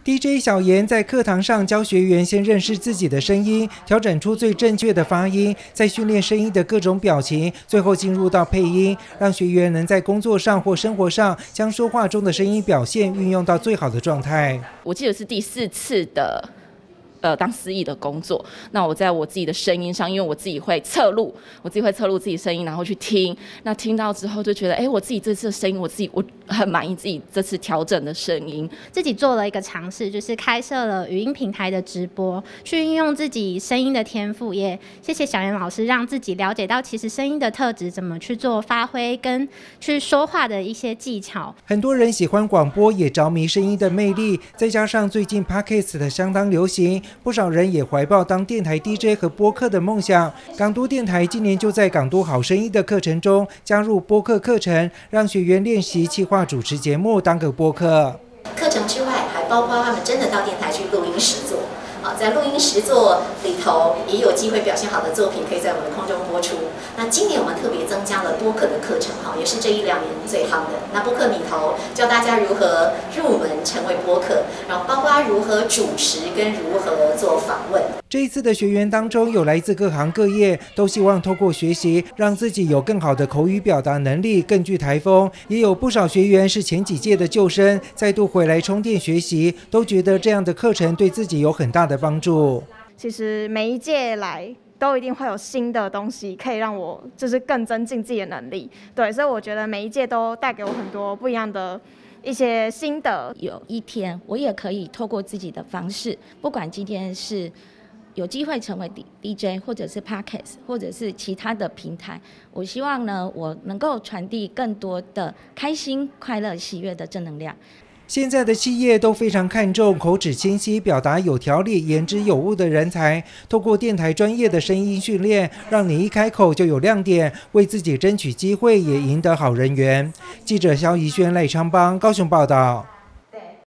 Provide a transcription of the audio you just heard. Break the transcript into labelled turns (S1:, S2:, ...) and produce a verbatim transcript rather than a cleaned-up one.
S1: D J 小妍在课堂上教学员先认识自己的声音，调整出最正确的发音，再训练声音的各种表情，最后进入到配音，让学员能在工作上或生活上将说话中的声音表现运用到最好的状态。
S2: 我记得是第四次的。呃，当司仪的工作，那我在我自己的声音上，因为我自己会侧录，我自己会侧录自己声音，然后去听。那听到之后就觉得，哎，我自己这次的声音，我自己我很满意自己这次调整的声音。
S3: 自己做了一个尝试，就是开设了语音平台的直播，去运用自己声音的天赋。也谢谢小妍老师，让自己了解到其实声音的特质怎么去做发挥，跟去说话的一些技巧。
S1: 很多人喜欢广播，也着迷声音的魅力，再加上最近 Podcast 的相当流行。不少人也怀抱当电台 D J 和播客的梦想。港都电台今年就在港都好声音的课程中加入播客课程，让学员练习企划主持节目，当个播客。
S4: 课程之外，还包括他们真的到电台去录音实作。啊，在录音实作里头，也有机会表现好的作品可以在我们的空中播出。那今年我们特别增加了播客的课程，哈，也是这一两年最夯的。那播客里头教大家如何入门成为播客，然后包括如何主持跟如何做访问。
S1: 这一次的学员当中，有来自各行各业，都希望透过学习，让自己有更好的口语表达能力，更具台风。也有不少学员是前几届的旧生，再度回来充电学习，都觉得这样的课程对自己有很大的帮助。
S5: 其实每一届来都一定会有新的东西，可以让我就是更增进自己的能力。对，所以我觉得每一届都带给我很多不一样的一些心得。
S6: 有一天我也可以透过自己的方式，不管今天是有机会成为 D J 或者是 Podcast 或者是其他的平台，我希望呢，我能够传递更多的开心、快乐、喜悦的正能量。
S1: 现在的企业都非常看重口齿清晰、表达有条理、言之有物的人才。透过电台专业的声音训练，让你一开口就有亮点，为自己争取机会，也赢得好人缘。记者肖怡轩、赖昌邦高雄报道。